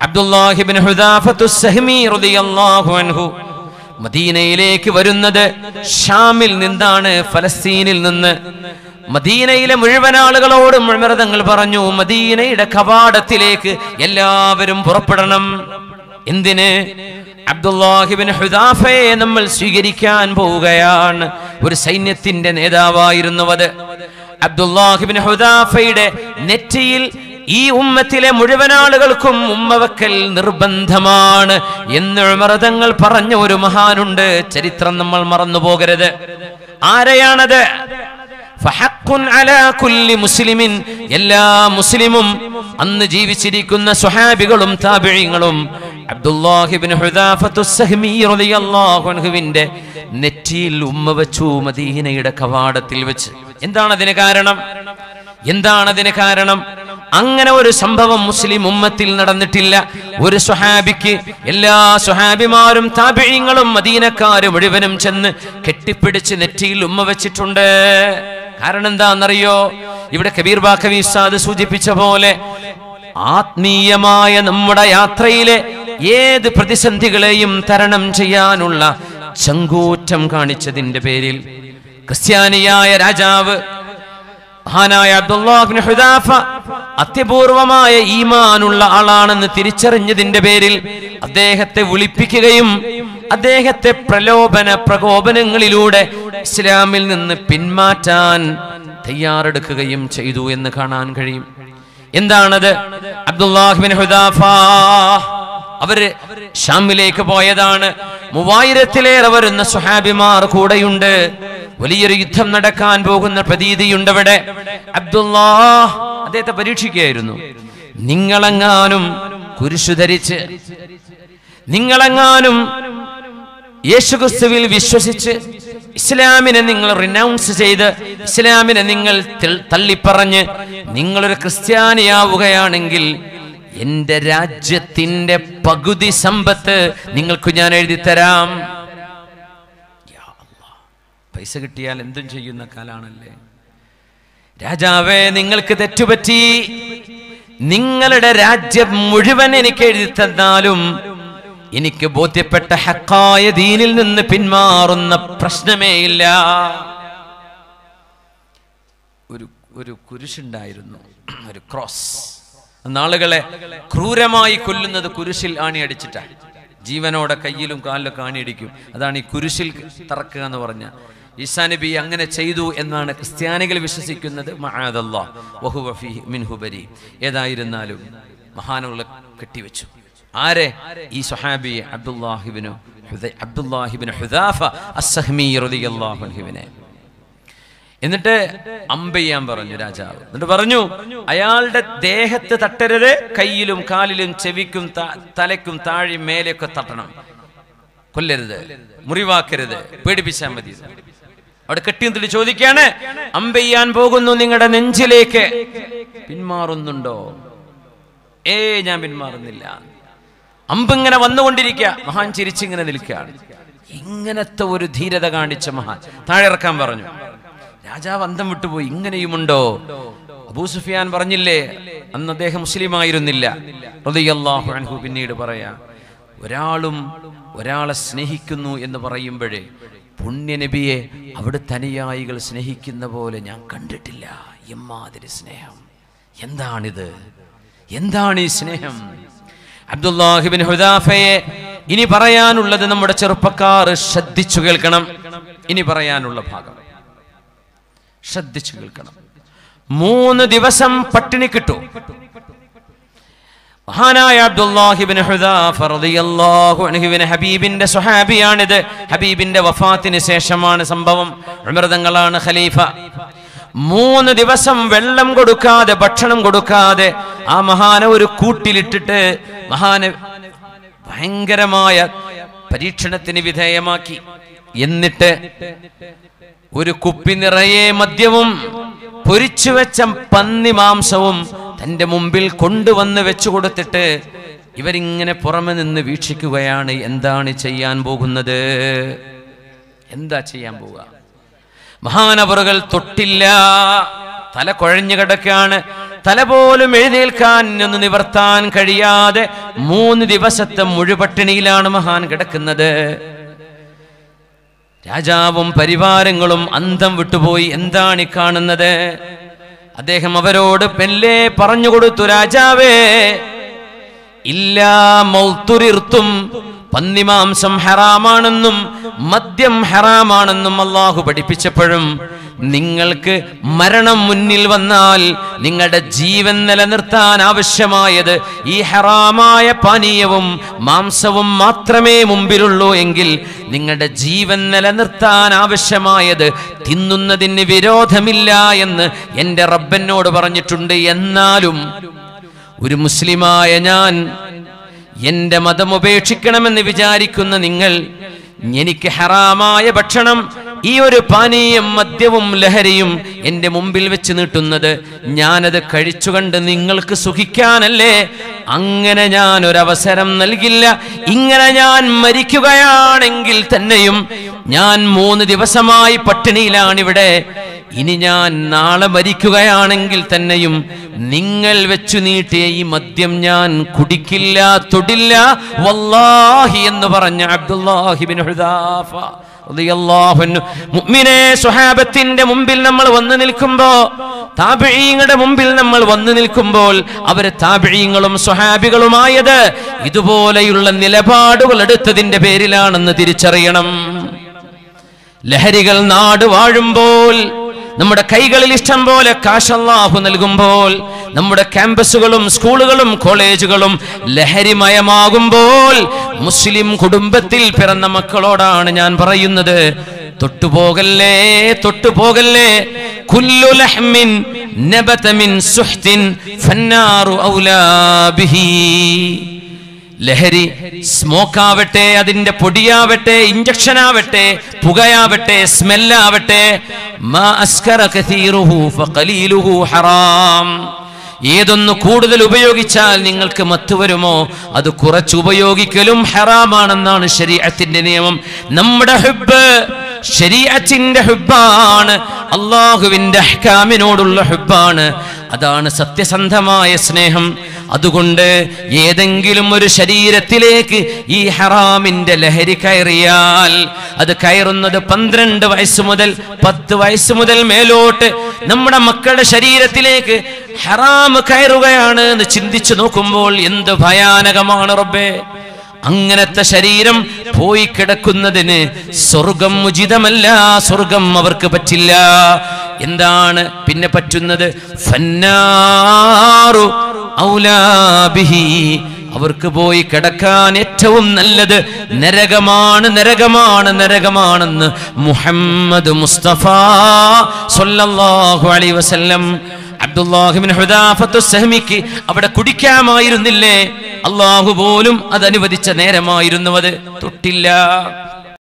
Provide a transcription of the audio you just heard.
അബ്ദുല്ലാഹി ഇബ്നു ഹുദാഫത്തു സഹ്മി റളിയല്ലാഹു അൻഹു മദീനയിലേക്ക് വരുന്നത് ഷാമിൽ നിന്നാണ്, ഫലസ്തീനിൽ നിന്ന്. മദീനയിലെ മുഴുവൻ ആളുകളോടും ഉമർ തങ്ങൾ പറഞ്ഞു, മദീനയുടെ കവാടത്തിലേക്ക് എല്ലാവരും പുറപ്പെടണം. എന്തിന്? അബ്ദുല്ലാഹി ഇബ്നു ഹുദാഫയെ നമ്മൾ സ്വീകരിക്കാൻ പോവുകയാണ്. ഒരു സൈന്യത്തിന്റെ നേതാവായിരുന്നു അത്. അബ്ദുല്ലാഹി ഇബ്നു ഹുദാഫയുടെ നെറ്റിയിൽ ഈ ഉമ്മത്തിലെ മുഴുവൻ ആളുകൾക്കും ഉമ്മവക്കൽ നിർബന്ധമാണ് എന്ന് ഉമർ തങ്ങൾ പറഞ്ഞ ഒരു മഹാനുണ്ട്. ചരിത്രം നമ്മൾ മറന്നു പോകരുത്. ആരെയാണത്? ഫഹഖുൻ അലാ കുല്ലി മുസ്ലിമിൻ, എല്ലാ മുസ്ലിമും അന്ന് ജീവിച്ചിരിക്കുന്ന സ്വഹാബികളും താബിഈങ്ങളും അബ്ദുല്ലാഹി ഇബ്നു ഹുദാഫത്തു സഹ്മി റളിയല്ലാഹു അൻഹുവിന്റെ നെറ്റിയിൽ ഉമ്മ വെച്ചു, മദീനയുടെ കവാടത്തിൽ വെച്ച്. എന്താണ് അതിന് കാരണം? അങ്ങനെ ഒരു സംഭവം മുസ്ലിം ഉമ്മത്തിൽ നടന്നിട്ടില്ല. ഒരു സ്വഹാബിക്ക് എല്ലാ സ്വഹാബിമാരും താബിഈങ്ങളും മദീനക്കാരും മുഴുവനും ചെന്ന് കെട്ടിപ്പിടിച്ച് നെറ്റിയിൽ ഉമ്മ വെച്ചിട്ടുണ്ട്. കാരണം എന്താണെന്നറിയോ? ഇവിടെ കബീർ ബാക്കവി ഉസ്താദ് സൂചിപ്പിച്ച പോലെ ആത്മീയമായ നമ്മുടെ യാത്രയിലെ ഏത് പ്രതിസന്ധികളെയും തരണം ചെയ്യാനുള്ള ചങ്കൂറ്റം കാണിച്ചതിന്റെ പേരിൽ ക്രിസ്ത്യാനിയായ രാജാവ് മഹാനായ അബ്ദുല്ലാഹി ഇബ്നു ഹുദാഫ അത്യപൂർവമായ ഈമാനുള്ള ആളാണെന്ന് തിരിച്ചറിഞ്ഞതിന്റെ പേരിൽ അദ്ദേഹത്തെ വിളിപ്പിക്കുകയും അദ്ദേഹത്തെ പ്രകോപനങ്ങളിലൂടെ ഇസ്ലാമിൽ നിന്ന് പിന്മാറ്റാൻ തയ്യാറെടുക്കുകയും ചെയ്തു എന്ന് കാണാൻ കഴിയും. എന്താണത്? അബ്ദുല്ലാഹി ഇബ്നു ഹുദാഫ അവര് ഷാമിലേക്ക് പോയതാണ്. 3000-ലേറെ വരുന്ന സ്വഹാബിമാർ കൂടെയുണ്ട്. വലിയൊരു യുദ്ധം നടക്കാൻ പോകുന്ന പ്രതീതിയുണ്ട് അവിടെ. അബ്ദുല്ലാഹ് അദ്ദേഹത്തെ പരീക്ഷിക്കുകയായിരുന്നു. നിങ്ങളെങ്ങാനും കുരിശു ധരിച്ച്, നിങ്ങളെങ്ങാനും യേശുക്രിസ്തുവിൽ വിശ്വസിച്ച് ഇസ്ലാമിനെ നിങ്ങൾ റിനൗൺസ് ചെയ്ത് ഇസ്ലാമിനെ നിങ്ങൾ തള്ളിപ്പറഞ്ഞ് നിങ്ങളൊരു ക്രിസ്ത്യാനിയാവുകയാണെങ്കിൽ എന്റെ രാജ്യത്തിന്റെ പകുതി സമ്പത്ത് നിങ്ങൾക്ക് ഞാൻ എഴുതി തരാം. പൈസ കിട്ടിയാൽ എന്തും ചെയ്യുന്ന കാലാണല്ലേ. രാജാവേ, നിങ്ങൾക്ക് തെറ്റുപറ്റി, നിങ്ങളുടെ രാജ്യം മുഴുവൻ എനിക്ക് എഴുതി തന്നാലും എനിക്ക് ബോധ്യപ്പെട്ട ഹക്കായ ദീനിൽ നിന്ന് പിന്മാറുന്ന പ്രശ്നമേ ഇല്ല. ഒരു കുരിശുണ്ടായിരുന്നു, ഒരു ക്രോസ്. നാളുകളെ ക്രൂരമായി കൊല്ലുന്നത് കുരിശിൽ ആണിയടിച്ചിട്ടാണ്. ജീവനോടെ കയ്യിലും കാലിലൊക്കെ ആണിയടിക്കും. അതാണ് ഈ കുരിശിൽ തറക്കുക എന്ന് പറഞ്ഞ. ഈസാ നബി അങ്ങനെ ചെയ്തു എന്നാണ് ക്രിസ്ത്യാനികൾ വിശ്വസിക്കുന്നത്. മഅദല്ലാഹ് വഹുവ ഫീഹി മിൻഹു ബരി. ഏതായിരുന്നാലും മഹാനുകളെ കെട്ടിവെച്ചു. ആരെ? ഈ സ്വഹാബി അബ്ദുല്ലാഹി ഇബ്നു ഹുദാഫ അസ്സഹ്മി റളിയല്ലാഹു അൻഹുവിനെ. എന്നിട്ട് അമ്പെയ്യാൻ പറഞ്ഞു രാജാവ്. എന്നിട്ട് പറഞ്ഞു, അയാളുടെ ദേഹത്ത് തട്ടരുത്, കയ്യിലും കാലിലും ചെവിക്കും തലയ്ക്കും താഴെ മേലെയൊക്കെ തട്ടണം. കൊല്ലരുത്, മുറിവാക്കരുത്, പേടിപ്പിച്ചാൽ മതി. അവിടെ കെട്ടിയെന്നിട്ട് ചോദിക്കാണ്, അമ്പെയ്യാൻ പോകുന്നു, നിങ്ങളുടെ നെഞ്ചിലേക്ക് പിന്മാറുന്നുണ്ടോ? ഞാൻ പിന്മാറുന്നില്ല. അമ്പിങ്ങനെ വന്നുകൊണ്ടിരിക്കുക. മഹാൻ ചിരിച്ചിങ്ങനെ നിൽക്കുകയാണ്. ഇങ്ങനത്തെ ഒരു ധീരത കാണിച്ച മഹാൻ താഴെ ഇറക്കാൻ പറഞ്ഞു. രാജാവ് അന്തം വിട്ടുപോയി. ഇങ്ങനെയുമുണ്ടോ? അബൂ സുഫിയാൻ പറഞ്ഞില്ലേ, അന്ന് അദ്ദേഹം മുസ്ലിം ആയിരുന്നില്ല റളിയല്ലാഹു അൻഹു. പിന്നീട് പറയാ, ഒരാളെ സ്നേഹിക്കുന്നു എന്ന് പറയുമ്പോഴേ പുണ്യനബിയെ അവിടുത്തെ അനുയായികൾ സ്നേഹിക്കുന്ന പോലെ ഞാൻ കണ്ടിട്ടില്ല. എമ്മാതിരി സ്നേഹം! എന്താണിത്? എന്താണ് ഈ സ്നേഹം? അബ്ദുല്ലാഹി ഇബ്നു ഹുദാഫയെ ഇനി പറയാനുള്ളത് നമ്മുടെ ചെറുപ്പക്കാർ ശ്രദ്ധിച്ചു കേൾക്കണം. ഇനി പറയാനുള്ള ഭാഗം ശ്രദ്ധിച്ചു കേൾക്കണം. 3 ദിവസം പട്ടിണി കിട്ടു. മഹാനായ അബ്ദുല്ലാഹി ഇബ്നു ഹുദാഫ റളിയല്ലാഹു അൻഹുവിനെ ഹബീബിന്റെ സ്വഹാബിയാണിത്. ഹബീബിന്റെ വഫാത്തിന് ശേഷമാണ് സംഭവം. ഉമർ തങ്ങളാണ് ഖലീഫ. 3 ദിവസം വെള്ളം കൊടുക്കാതെ, ഭക്ഷണം കൊടുക്കാതെ ആ മഹാനെ ഒരു കൂട്ടിലിട്ടിട്ട് മഹാനെ ഭയങ്കരമായ പരീക്ഷണത്തിന് വിധേയമാക്കി. എന്നിട്ട് ഒരു കുപ്പി നിറയെ മദ്യവും പൊരിച്ചു വെച്ച പന്നി മാംസവും തന്റെ മുമ്പിൽ കൊണ്ടുവന്ന് വെച്ചു കൊടുത്തിട്ട് ഇവരിങ്ങനെ പുറമെ നിന്ന് വീക്ഷിക്കുകയാണ്. എന്താണ് ചെയ്യാൻ പോകുന്നത്? എന്താ ചെയ്യാൻ പോവുക? മഹാനവറുകൾ തൊട്ടില്ല, തല കുഴഞ്ഞു കിടക്കാണ്. തല പോലും എഴുന്നേൽക്കാൻ ഒന്ന് നിവർത്താൻ കഴിയാതെ 3 ദിവസത്തെ മുഴുപട്ടിണിയിലാണ് മഹാൻ കിടക്കുന്നത്. രാജാവും പരിവാരങ്ങളും അന്തം വിട്ടുപോയി. എന്താണ് ഈ കാണുന്നത്? അദ്ദേഹം അവരോട് പെല്ലേ പറഞ്ഞുകൊടുത്തു, രാജാവേ, ഇല്ലാ മൗതുരിർത്തും, പന്നിമാംസം ഹറാമാണെന്നും മദ്യം ഹറാമാണെന്നും അല്ലാഹു പഠിപ്പിച്ചപ്പോഴും നിങ്ങൾക്ക് മരണം മുന്നിൽ വന്നാൽ നിങ്ങളുടെ ജീവൻ നിലനിർത്താൻ ആവശ്യമായത് ഈ ഹറാമായ പാനീയവും മാംസവും മാത്രമേ മുമ്പിലുള്ളൂ എങ്കിൽ നിങ്ങളുടെ ജീവൻ നിലനിർത്താൻ ആവശ്യമായത് തിന്നുന്നതിന് വിരോധമില്ല എന്ന് എൻ്റെ റബ്ബനോട് പറഞ്ഞിട്ടുണ്ട്. എന്നാലും ഒരു മുസ്ലിമായ ഞാൻ, എൻ്റെ മതം ഉപേക്ഷിക്കണമെന്ന് വിചാരിക്കുന്ന നിങ്ങൾ, എനിക്ക് ഹറാമായ ഭക്ഷണം, ഈ ഒരു പാനീയം, മദ്യവും ലഹരിയും എൻ്റെ മുമ്പിൽ വെച്ച് നീട്ടുന്നത് ഞാനത് കഴിച്ചു കണ്ട് നിങ്ങൾക്ക് സുഖിക്കാനല്ലേ? അങ്ങനെ ഞാൻ ഒരവസരം നൽകില്ല. ഇങ്ങനെ ഞാൻ മരിക്കുകയാണെങ്കിൽ തന്നെയും, ഞാൻ 3 ദിവസമായി പട്ടിണിയിലാണിവിടെ, ഇനി ഞാൻ നാളെ മരിക്കുകയാണെങ്കിൽ തന്നെയും നിങ്ങൾ വെച്ചു നീട്ടിയ ഈ മദ്യം ഞാൻ കുടിക്കില്ല, തൊടില്ല, വല്ലാഹി എന്ന് പറഞ്ഞ അബ്ദുല്ലാഹി ഇബ്നു ഹുദാഫ റളിയല്ലാഹു അൻഹു. മുഅ്മിനേ, സ്വഹാബത്തിന്റെ മുമ്പിൽ നമ്മൾ വന്നു നിൽക്കുമ്പോ, താബിഈങ്ങളുടെ മുമ്പിൽ നമ്മൾ വന്നു നിൽക്കുമ്പോൾ, അവര് താബിഈങ്ങളും സ്വഹാബികളുമായത് ഇതുപോലെയുള്ള നിലപാടുകൾ എടുത്തതിന്റെ പേരിലാണെന്ന് തിരിച്ചറിയണം. ലഹരികൾ നാട് വാഴുമ്പോൾ, നമ്മുടെ കൈകളിൽ ഇഷ്ടം പോലെ കാശ് അല്ലാഹു നൽകുമ്പോൾ, നമ്മുടെ ക്യാമ്പസുകളും സ്കൂളുകളും കോളേജുകളും ലഹരിമയമാകുമ്പോൾ, മുസ്ലിം കുടുംബത്തിൽ പിറന്ന മക്കളോടാണ് ഞാൻ പറയുന്നത്, തൊട്ടുപോകല്ലേ, തൊട്ടുപോകല്ലേ. കുല്ലു ലഹ്മിൻ നബത മിൻ സുഹ്തിൻ ഫന്നാറു ഔലാ ബിഹി. ലഹരി സ്മോക്കാവട്ടെ, അതിന്റെ പൊടിയാവട്ടെ, ഇഞ്ചക്ഷൻ ആവട്ടെ, പുകയാവട്ടെ, സ്മെല്ലാവട്ടെ, മാ അസ്കറ കസീറുഹു ഫഖലീലുഹു ഹറാം. ഏതൊന്ന് കൂടുതൽ ഉപയോഗിച്ചാൽ നിങ്ങൾക്ക് മത്ത് വരുമോ അത് കുറച്ച് ഉപയോഗിക്കലും ഹറാമാണെന്നാണ് ശരീഅത്തിന്റെ നിയമം. നമ്മുടെ ഹുബ്ബ് ശരീഅത്തിന്റെ ഹുബ്ബാണ്, അല്ലാഹുവിന്റെ അഹ്കാമിനോടുള്ള ഹുബ്ബാണ്. അതാണ് സത്യസന്ധമായ സ്നേഹം. അതുകൊണ്ട് ഏതെങ്കിലും ഒരു ശരീരത്തിലേക്ക് ഈ ഹറാമിന്റെ ലഹരി കയറിയാൽ, അത് കയറുന്നത് 12 വയസ്സ് മുതൽ 10 വയസ്സ് മുതൽ മേലോട്ട് നമ്മുടെ മക്കളുടെ ശരീരത്തിലേക്ക് ഹറാം കയറുകയാണ് എന്ന് ചിന്തിച്ചു നോക്കുമ്പോൾ എന്ത് ഭയാനകമാണ് റബ്ബേ. അങ്ങനത്തെ ശരീരം പോയി കിടക്കുന്നതിന് സ്വർഗം ഉചിതമല്ല, സ്വർഗം അവർക്ക് പറ്റില്ല. എന്താണ് പിന്നെ പറ്റുന്നത്? ഫന്നാറു ഔലാ ബിഹി. അവർക്ക് പോയി കിടക്കാൻ ഏറ്റവും നല്ലത് നരകമാണ്, നരകമാണ്, നരകമാണെന്ന് മുഹമ്മദ് മുസ്തഫ സ്വല്ലല്ലാഹു അലൈഹി വസല്ലം. അബ്ദുല്ലാഹി ഇബ്നു ഹുദാഫത്തു സഹ്മിക്ക് അവിടെ കുടിക്കാമായിരുന്നില്ലേ? അല്ലാഹു പോലും അത് അനുവദിച്ച നേരമായിരുന്നു, അത് തൊട്ടില്ല.